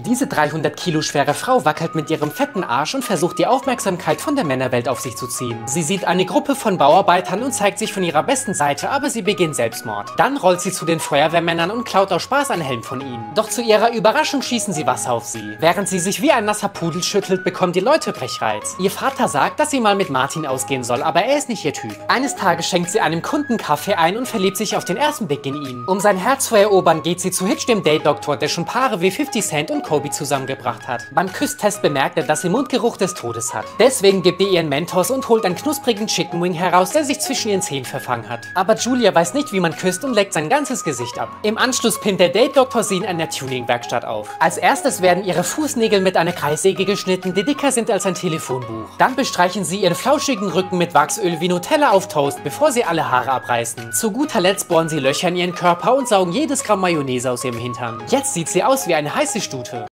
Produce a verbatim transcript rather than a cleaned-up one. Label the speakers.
Speaker 1: Diese dreihundert Kilo schwere Frau wackelt mit ihrem fetten Arsch und versucht die Aufmerksamkeit von der Männerwelt auf sich zu ziehen. Sie sieht eine Gruppe von Bauarbeitern und zeigt sich von ihrer besten Seite, aber sie beginnt Selbstmord. Dann rollt sie zu den Feuerwehrmännern und klaut aus Spaß einen Helm von ihnen. Doch zu ihrer Überraschung schießen sie Wasser auf sie. Während sie sich wie ein nasser Pudel schüttelt, bekommen die Leute Brechreiz. Ihr Vater sagt, dass sie mal mit Martin ausgehen soll, aber er ist nicht ihr Typ. Eines Tages schenkt sie einem Kunden Kaffee ein und verliebt sich auf den ersten Blick in ihn. Um sein Herz zu erobern, geht sie zu Hitch, dem Date-Doktor, der schon Paare wie fifty Cent und Kobe zusammengebracht hat. Beim Küsstest bemerkt er, dass sie Mundgeruch des Todes hat. Deswegen gibt er ihren Mentos und holt einen knusprigen Chicken Wing heraus, der sich zwischen ihren Zähnen verfangen hat. Aber Julia weiß nicht, wie man küsst und leckt sein ganzes Gesicht ab. Im Anschluss pinnt der Date-Doktor sie in einer Tuning-Werkstatt auf. Als erstes werden ihre Fußnägel mit einer Kreissäge geschnitten, die dicker sind als ein Telefonbuch. Dann bestreichen sie ihren flauschigen Rücken mit Wachsöl wie Nutella auf Toast, bevor sie alle Haare abreißen. Zu guter Letzt bohren sie Löcher in ihren Körper und saugen jedes Gramm Mayonnaise aus ihrem Hintern. Jetzt sieht sie aus wie eine heiße Stute.